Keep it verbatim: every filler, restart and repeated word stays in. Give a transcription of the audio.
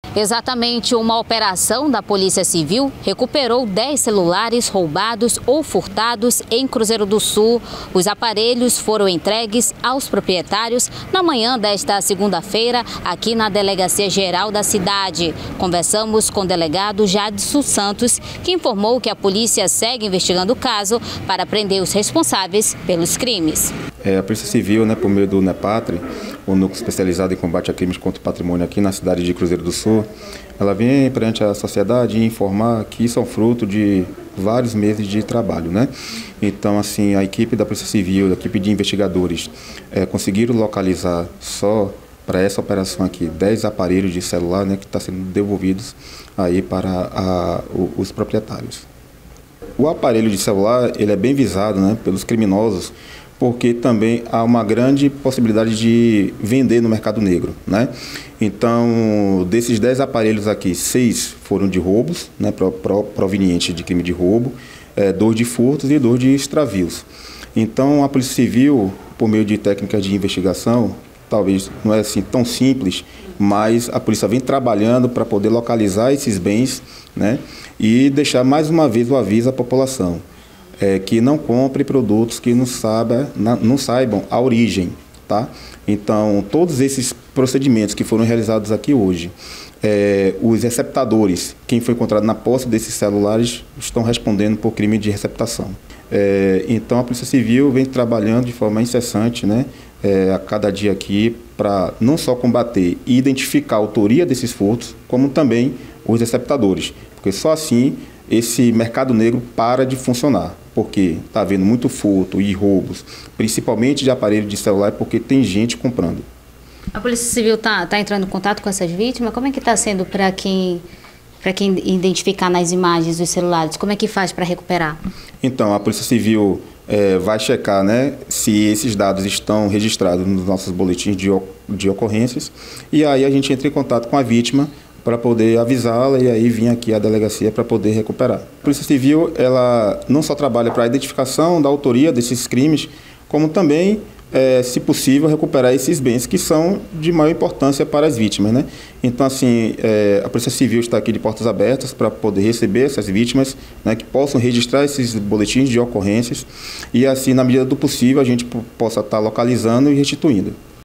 Exatamente, uma operação da Polícia Civil recuperou dez celulares roubados ou furtados em Cruzeiro do Sul. Os aparelhos foram entregues aos proprietários na manhã desta segunda-feira, aqui na Delegacia Geral da cidade. Conversamos com o delegado Jadson Santos, que informou que a polícia segue investigando o caso para prender os responsáveis pelos crimes. É, a Polícia Civil, né, por meio do NEPATRI, o Núcleo Especializado em Combate a Crimes contra o Patrimônio aqui na cidade de Cruzeiro do Sul, ela vem perante a sociedade informar que isso é um fruto de vários meses de trabalho, né? Então, assim, a equipe da Polícia Civil, a equipe de investigadores, é, conseguiram localizar só para essa operação aqui dez aparelhos de celular, né, que estão sendo devolvidos aí para a, os proprietários. O aparelho de celular, ele é bem visado, né, pelos criminosos, porque também há uma grande possibilidade de vender no mercado negro, né? Então, desses dez aparelhos aqui, seis foram de roubos, né, provenientes de crime de roubo, é, dois de furtos e dois de extravios. Então, a Polícia Civil, por meio de técnicas de investigação, talvez não é assim tão simples, mas a polícia vem trabalhando para poder localizar esses bens, né, e deixar mais uma vez o aviso à população. É, que não compre produtos que não, saiba, não saibam a origem, tá? Então, todos esses procedimentos que foram realizados aqui hoje, é, os receptadores, quem foi encontrado na posse desses celulares, estão respondendo por crime de receptação. É, então, a Polícia Civil vem trabalhando de forma incessante, né, é, a cada dia aqui, para não só combater e identificar a autoria desses furtos, como também os receptadores, porque só assim esse mercado negro para de funcionar, porque está havendo muito furto e roubos, principalmente de aparelho de celular, porque tem gente comprando. A Polícia Civil está tá entrando em contato com essas vítimas? Como é que está sendo para quem, para quem identificar nas imagens dos celulares? Como é que faz para recuperar? Então, a Polícia Civil é, vai checar, né, se esses dados estão registrados nos nossos boletins de, de ocorrências, e aí a gente entra em contato com a vítima para poder avisá-la e aí vir aqui à delegacia para poder recuperar. A Polícia Civil, ela não só trabalha para a identificação da autoria desses crimes, como também, é, se possível, recuperar esses bens que são de maior importância para as vítimas, né? Então, assim, é, a Polícia Civil está aqui de portas abertas para poder receber essas vítimas, né, que possam registrar esses boletins de ocorrências e, assim, na medida do possível, a gente possa estar localizando e restituindo.